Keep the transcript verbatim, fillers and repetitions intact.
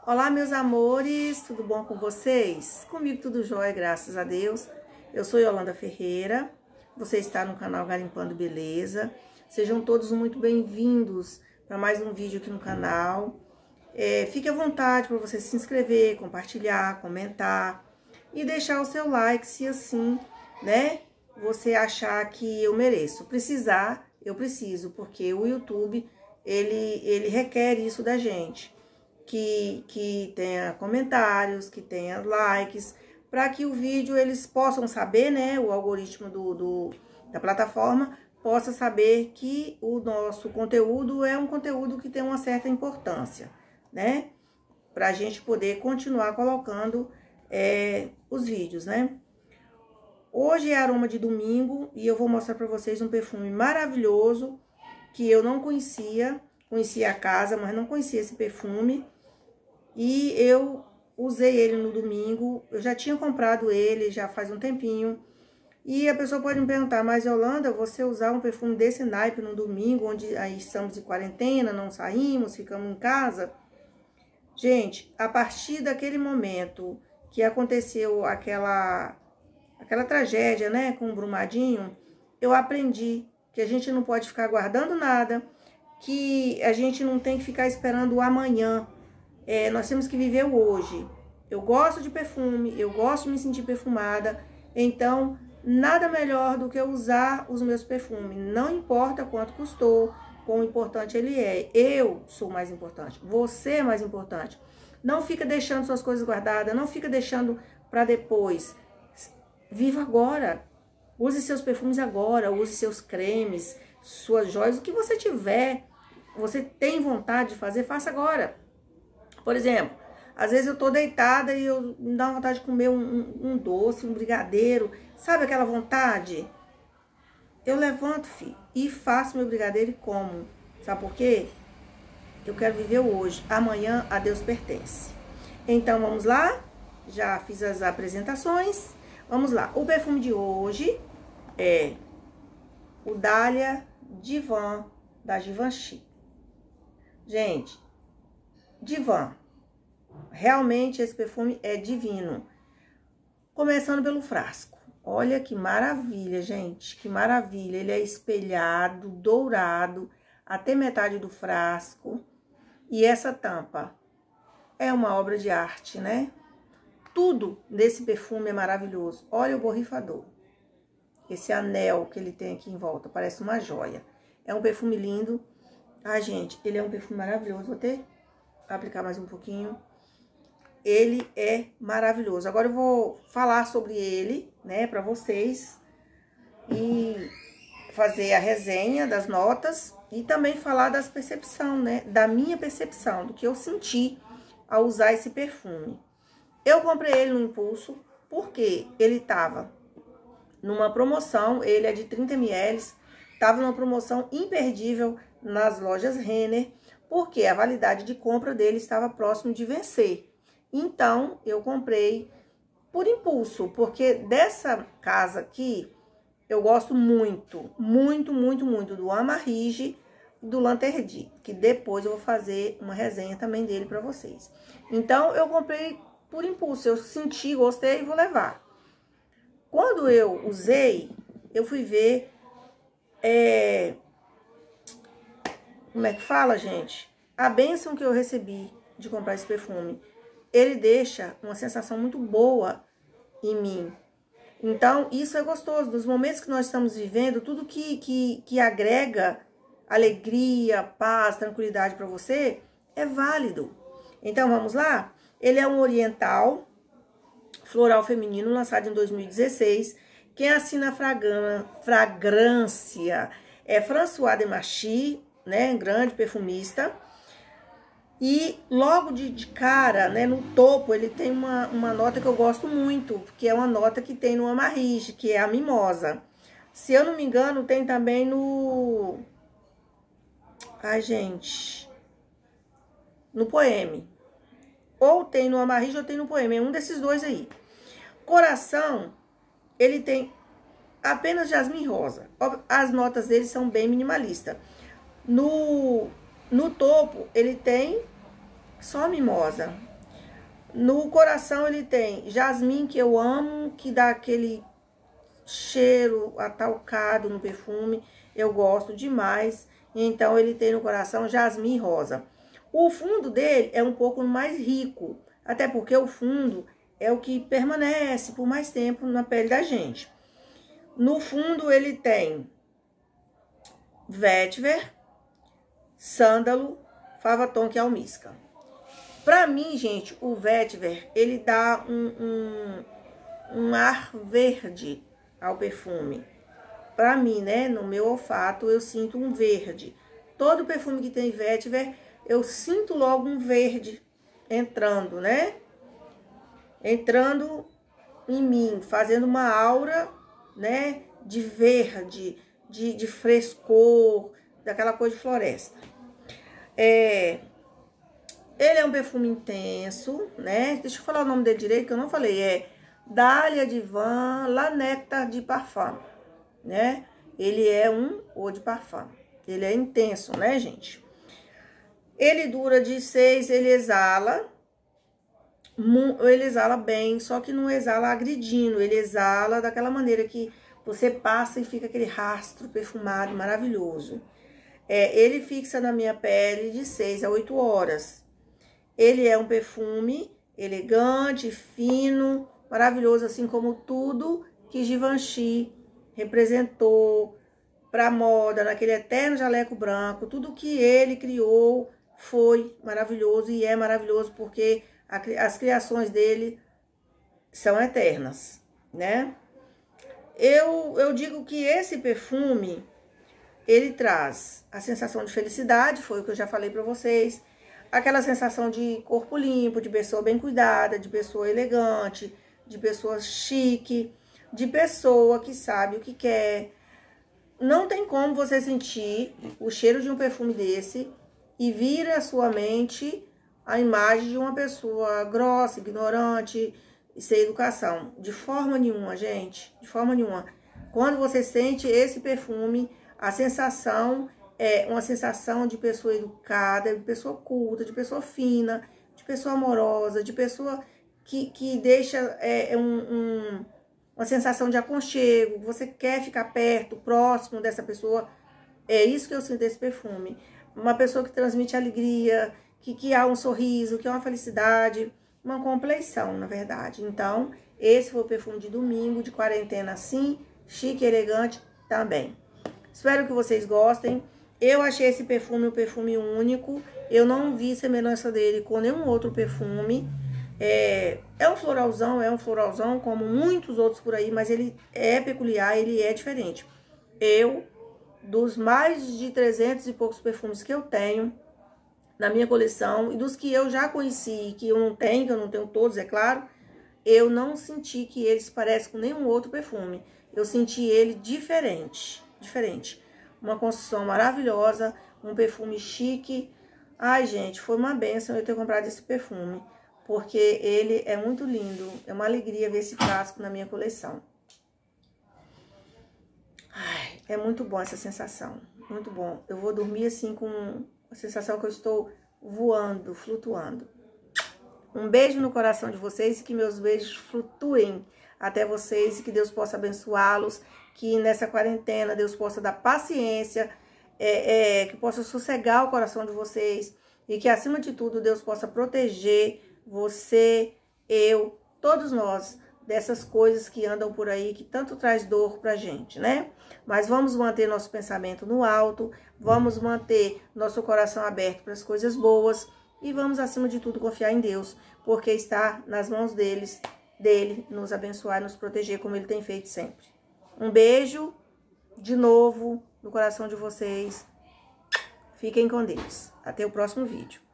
Olá, meus amores, tudo bom com vocês? Comigo tudo jóia, graças a Deus. Eu sou Yolanda Ferreira, você está no canal Garimpando Beleza. Sejam todos muito bem-vindos para mais um vídeo aqui no canal. É, fique à vontade para você se inscrever, compartilhar, comentar e deixar o seu like, se assim, né, você achar que eu mereço. Precisar, eu preciso, porque o YouTube, ele, ele requer isso da gente. Que, que tenha comentários, que tenha likes, para que o vídeo eles possam saber, né, o algoritmo do, do, da plataforma possa saber que o nosso conteúdo é um conteúdo que tem uma certa importância, né, para a gente poder continuar colocando é, os vídeos, né. Hoje é aroma de domingo e eu vou mostrar para vocês um perfume maravilhoso que eu não conhecia, conhecia a casa, mas não conhecia esse perfume. E eu usei ele no domingo, eu já tinha comprado ele já faz um tempinho. E a pessoa pode me perguntar, mas Yolanda, você usar um perfume desse naipe no domingo, onde aí estamos de quarentena, não saímos, ficamos em casa? Gente, a partir daquele momento que aconteceu aquela, aquela tragédia, né, com o Brumadinho, eu aprendi que a gente não pode ficar guardando nada, que a gente não tem que ficar esperando o amanhã. É, nós temos que viver o hoje. Eu gosto de perfume, eu gosto de me sentir perfumada, então nada melhor do que usar os meus perfumes. Não importa quanto custou, quão importante ele é. Eu sou mais importante, você é mais importante. Não fica deixando suas coisas guardadas, não fica deixando para depois. Viva agora. Use seus perfumes agora, use seus cremes, suas joias, o que você tiver, você tem vontade de fazer, faça agora. Por exemplo, às vezes eu tô deitada e eu me dá vontade de comer um, um, um doce, um brigadeiro. Sabe aquela vontade? Eu levanto, filho, e faço meu brigadeiro e como. Sabe por quê? Eu quero viver o hoje. Amanhã a Deus pertence. Então, vamos lá? Já fiz as apresentações. Vamos lá. O perfume de hoje é o Dahlia Divan, da Givenchy. Gente, Divan, realmente esse perfume é divino. Começando pelo frasco. Olha que maravilha, gente, que maravilha. Ele é espelhado, dourado, até metade do frasco. E essa tampa é uma obra de arte, né? Tudo desse perfume é maravilhoso. Olha o borrifador. Esse anel que ele tem aqui em volta, parece uma joia. É um perfume lindo. Ah, gente, ele é um perfume maravilhoso. Vou ter aplicar mais um pouquinho. Ele é maravilhoso. Agora eu vou falar sobre ele, né, para vocês e fazer a resenha das notas e também falar das percepção, né, da minha percepção, do que eu senti ao usar esse perfume. Eu comprei ele no impulso porque ele tava numa promoção, ele é de trinta mililitros, tava numa promoção imperdível nas lojas Renner, porque a validade de compra dele estava próximo de vencer. Então, eu comprei por impulso, porque dessa casa aqui, eu gosto muito, muito, muito, muito do Amarige e do Lanterdi, que depois eu vou fazer uma resenha também dele para vocês. Então, eu comprei por impulso, eu senti, gostei e vou levar. Quando eu usei, eu fui ver... É, como é que fala, gente? A bênção que eu recebi de comprar esse perfume, ele deixa uma sensação muito boa em mim. Então, isso é gostoso. Nos momentos que nós estamos vivendo, tudo que, que, que agrega alegria, paz, tranquilidade para você, é válido. Então, vamos lá? Ele é um oriental, floral feminino, lançado em dois mil e dezesseis. Quem assina a fragrância é François Demachy, né, grande perfumista. E logo de, de cara, né, no topo, ele tem uma, uma nota que eu gosto muito, que é uma nota que tem no Amarige, que é a mimosa. Se eu não me engano, tem também no... Ai, gente... No Poème. Ou tem no Amarige ou tem no Poème, é um desses dois aí. Coração, ele tem apenas jasmim rosa. As notas dele são bem minimalistas. No... No topo, ele tem só mimosa. No coração ele tem jasmim, que eu amo, que dá aquele cheiro atalcado no perfume, eu gosto demais. Então ele tem no coração jasmim rosa. O fundo dele é um pouco mais rico, até porque o fundo é o que permanece por mais tempo na pele da gente. No fundo ele tem vetiver, sândalo, fava tonka e almíscar. Pra mim, gente, o vetiver, ele dá um, um, um ar verde ao perfume. Pra mim, né, no meu olfato, eu sinto um verde. Todo perfume que tem vetiver, eu sinto logo um verde entrando, né? Entrando em mim, fazendo uma aura, né, de verde, de, de frescor, daquela coisa de floresta. É, ele é um perfume intenso, né? Deixa eu falar o nome dele direito, que eu não falei. É Dahlia Divin La Nectar de Parfum, né? Ele é um eau de parfum. Ele é intenso, né, gente? Ele dura de seis, ele exala... Ele exala bem, só que não exala agredindo, ele exala daquela maneira que você passa e fica aquele rastro perfumado maravilhoso. É, ele fixa na minha pele de seis a oito horas. Ele é um perfume elegante, fino, maravilhoso, assim como tudo que Givenchy representou para a moda, naquele eterno jaleco branco. Tudo que ele criou foi maravilhoso e é maravilhoso porque as criações dele são eternas, né? Eu, eu digo que esse perfume, ele traz a sensação de felicidade, foi o que eu já falei pra vocês. Aquela sensação de corpo limpo, de pessoa bem cuidada, de pessoa elegante, de pessoa chique, de pessoa que sabe o que quer. Não tem como você sentir o cheiro de um perfume desse e vir à sua mente a imagem de uma pessoa grossa, ignorante e sem educação. De forma nenhuma, gente, de forma nenhuma. Quando você sente esse perfume, a sensação é uma sensação de pessoa educada, de pessoa culta, de pessoa fina, de pessoa amorosa, de pessoa que, que deixa é, um, um, uma sensação de aconchego. Você quer ficar perto, próximo dessa pessoa. É isso que eu sinto desse perfume. Uma pessoa que transmite alegria, Que, que há um sorriso, que há uma felicidade, uma compleição, na verdade. Então, esse foi o perfume de domingo, de quarentena assim, chique e elegante também. Espero que vocês gostem. Eu achei esse perfume um perfume único. Eu não vi semelhança dele com nenhum outro perfume. É, é um floralzão, é um floralzão, como muitos outros por aí, mas ele é peculiar, ele é diferente. Eu, dos mais de trezentos e poucos perfumes que eu tenho na minha coleção, e dos que eu já conheci, que eu não tenho, que eu não tenho todos, é claro, eu não senti que eles parecem com nenhum outro perfume. Eu senti ele diferente, diferente. Uma construção maravilhosa, um perfume chique. Ai, gente, foi uma bênção eu ter comprado esse perfume, porque ele é muito lindo. É uma alegria ver esse frasco na minha coleção. Ai, é muito bom essa sensação, muito bom. Eu vou dormir assim com a sensação que eu estou voando, flutuando. Um beijo no coração de vocês e que meus beijos flutuem até vocês e que Deus possa abençoá-los, que nessa quarentena Deus possa dar paciência, é, é, que possa sossegar o coração de vocês e que acima de tudo Deus possa proteger você, eu, todos nós, dessas coisas que andam por aí, que tanto traz dor pra gente, né? Mas vamos manter nosso pensamento no alto, vamos manter nosso coração aberto para as coisas boas e vamos, acima de tudo, confiar em Deus, porque está nas mãos deles, dele nos abençoar e nos proteger, como ele tem feito sempre. Um beijo, de novo, no coração de vocês. Fiquem com Deus. Até o próximo vídeo.